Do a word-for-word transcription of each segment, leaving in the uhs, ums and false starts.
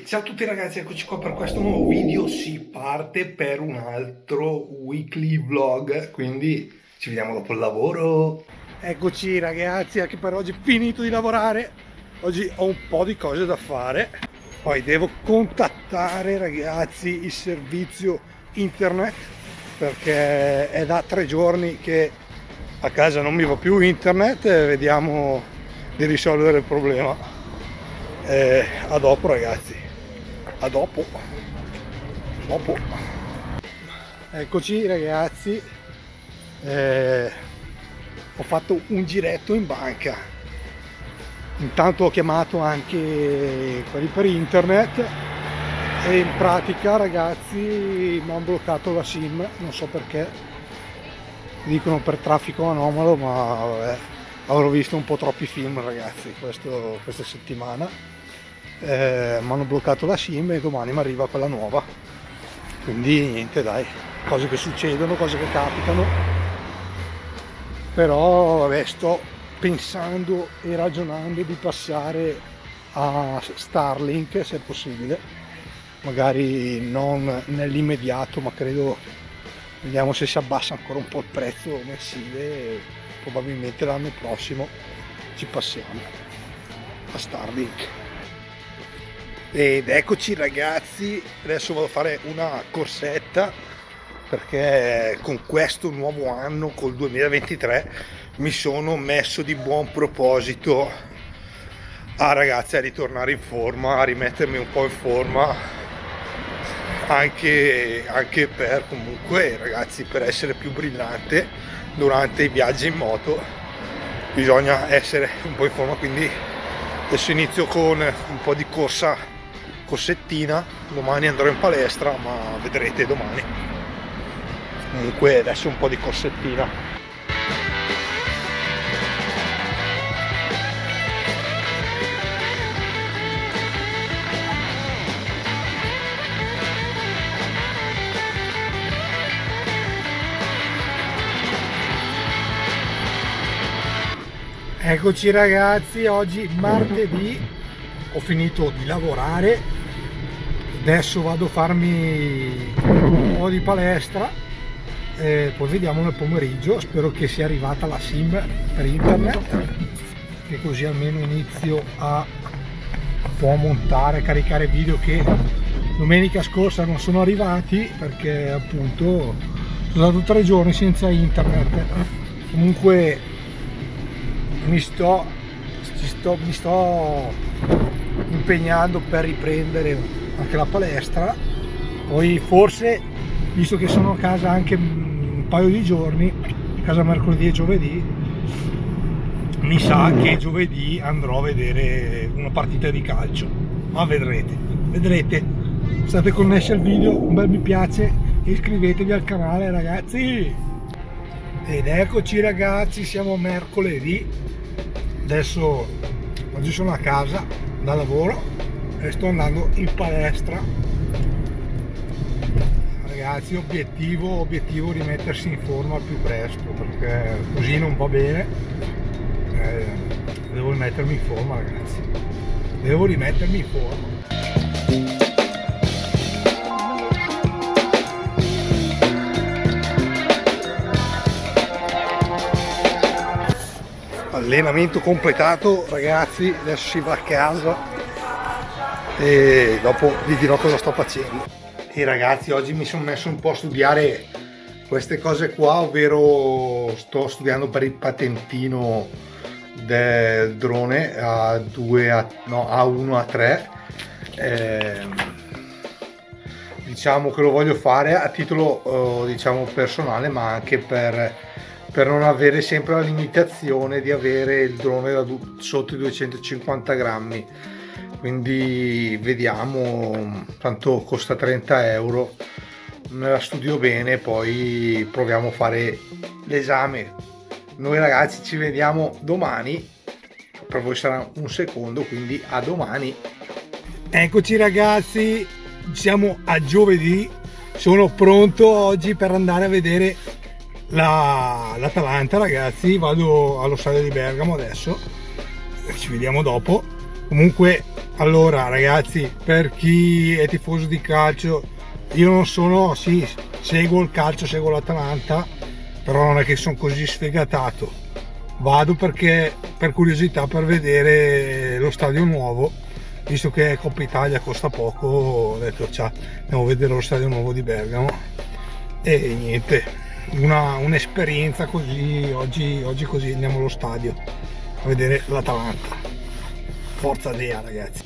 Ciao a tutti ragazzi, eccoci qua per questo nuovo video. Si parte per un altro weekly vlog, quindi ci vediamo dopo il lavoro. Eccoci ragazzi, anche per oggi finito di lavorare. Oggi ho un po' di cose da fare. Poi devo contattare ragazzi il servizio internet, perché è da tre giorni che a casa non mi va più internet e vediamo di risolvere il problema. Eh, a dopo ragazzi. A dopo. Dopo. Eccoci ragazzi, eh, ho fatto un giretto in banca. Intanto ho chiamato anche quelli per internet e in pratica ragazzi mi hanno bloccato la sim, non so perché, dicono per traffico anomalo, ma vabbè, avrò visto un po' troppi film ragazzi questo, questa settimana. Eh, mi hanno bloccato la sim e domani mi arriva quella nuova, quindi niente, dai, cose che succedono, cose che capitano. Però vabbè, sto pensando e ragionando di passare a Starlink se è possibile, magari non nell'immediato, ma credo, vediamo se si abbassa ancora un po' il prezzo mensile e probabilmente l'anno prossimo ci passiamo a Starlink. Ed eccoci ragazzi, adesso vado a fare una corsetta, perché con questo nuovo anno, col duemilaventitré, mi sono messo di buon proposito a ragazzi a ritornare in forma, a rimettermi un po' in forma, anche, anche per comunque ragazzi, per essere più brillante durante i viaggi in moto bisogna essere un po' in forma, quindi adesso inizio con un po' di corsa, corsettina, domani andrò in palestra, ma vedrete domani. Comunque adesso un po' di corsettina. Eccoci ragazzi, oggi martedì, ho finito di lavorare, adesso vado a farmi un po' di palestra e poi vediamo nel pomeriggio. Spero che sia arrivata la sim per internet, che così almeno inizio a un po' montare, caricare video che domenica scorsa non sono arrivati, perché appunto sono stato tre giorni senza internet. Comunque mi sto, sto, mi sto impegnando per riprendere anche la palestra. Poi forse, visto che sono a casa anche un paio di giorni, a casa mercoledì e giovedì, mi sa che giovedì andrò a vedere una partita di calcio, ma vedrete, vedrete. State connessi al video, un bel mi piace e iscrivetevi al canale ragazzi. Ed eccoci ragazzi, siamo mercoledì, adesso oggi sono a casa da lavoro e sto andando in palestra ragazzi. Obiettivo, obiettivo rimettersi in forma al più presto, perché così non va bene. Eh, devo rimettermi in forma ragazzi, devo rimettermi in forma. Allenamento completato ragazzi, adesso si va a casa e dopo vi dirò cosa sto facendo. E ragazzi, oggi mi sono messo un po' a studiare queste cose qua, ovvero sto studiando per il patentino del drone A due, A, no, A uno, A tre. Eh, diciamo che lo voglio fare a titolo eh, diciamo personale, ma anche per per non avere sempre la limitazione di avere il drone da sotto i duecentocinquanta grammi. Quindi vediamo, tanto costa trenta euro, me la studio bene, poi proviamo a fare l'esame. Noi ragazzi ci vediamo domani, per voi sarà un secondo, quindi a domani. Eccoci ragazzi, siamo a giovedì, sono pronto oggi per andare a vedere l'Atalanta ragazzi. Vado allo stadio di Bergamo adesso, ci vediamo dopo. Comunque Allora ragazzi, per chi è tifoso di calcio, io non sono, sì, seguo il calcio, seguo l'Atalanta, però non è che sono così sfegatato. Vado perché per curiosità, per vedere lo stadio nuovo, visto che Coppa Italia costa poco, ho detto ciao, andiamo a vedere lo stadio nuovo di Bergamo e niente, una, un'esperienza così, oggi, oggi così andiamo allo stadio a vedere l'Atalanta. Forza Dea ragazzi.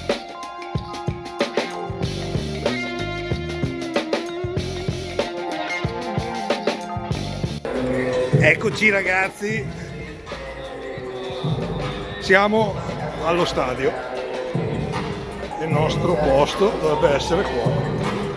Eccoci ragazzi, siamo allo stadio, il nostro posto dovrebbe essere qua.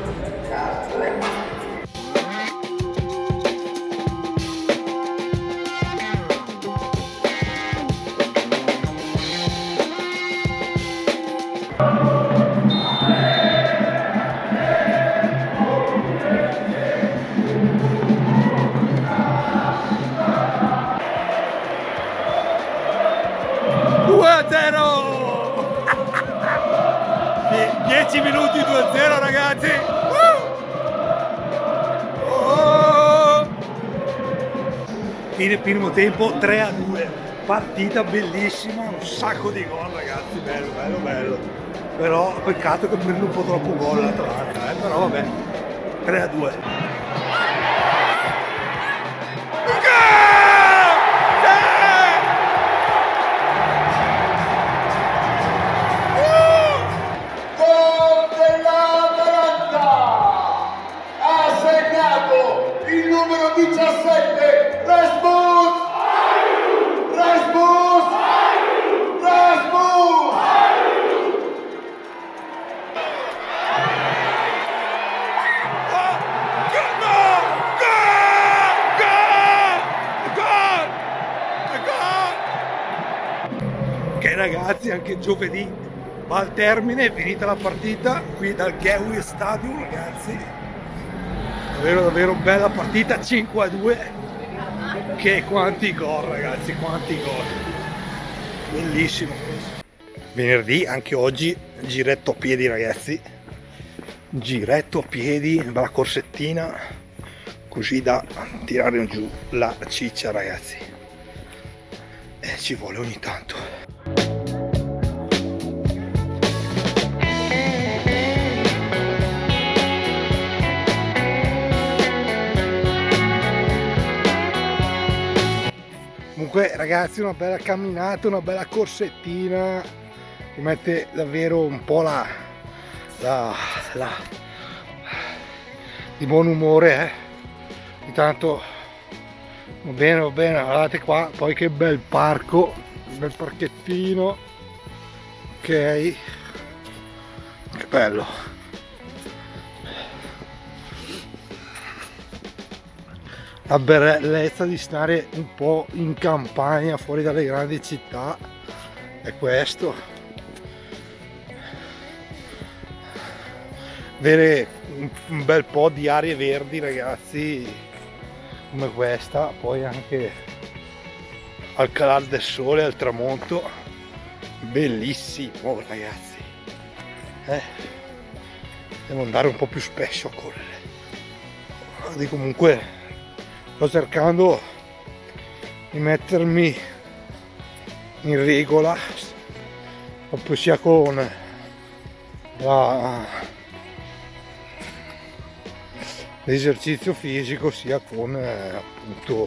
due a zero! dieci minuti due a zero ragazzi! Oh! Fine primo tempo tre a due, partita bellissima, un sacco di gol ragazzi, bello bello bello, però peccato che prende un po' troppo gol l'Atalanta, eh? Però vabbè, tre a due. Il numero diciassette, Rasmus! Rasmus! Rasmus! Ok ragazzi, anche giovedì va al termine, è finita la partita qui dal Gewiss Stadium ragazzi. Davvero davvero bella partita, cinque a due, che quanti gol ragazzi, quanti gol, bellissimo. Venerdì, anche oggi, giretto a piedi ragazzi, giretto a piedi, bella corsettina, così da tirare giù la ciccia ragazzi, e ci vuole ogni tanto. Comunque ragazzi, una bella camminata, una bella corsettina, ti mette davvero un po' la, la, la di buon umore, eh. Intanto va bene, va bene, guardate qua, poi che bel parco, bel parchettino, ok, che bello. La bellezza di stare un po' in campagna, fuori dalle grandi città, è questo. Avere un bel po' di aree verdi ragazzi, come questa, poi anche al calare del sole, al tramonto, bellissimo ragazzi. Eh, devo andare un po' più spesso a correre. Di comunque sto cercando di mettermi in regola proprio sia con l'esercizio fisico sia con eh, appunto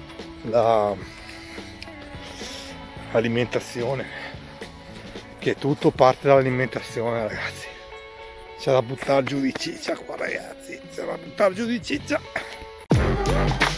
l'alimentazione, che tutto parte dall'alimentazione ragazzi. C'è da buttare giù di ciccia qua ragazzi, c'è da buttare giù di ciccia.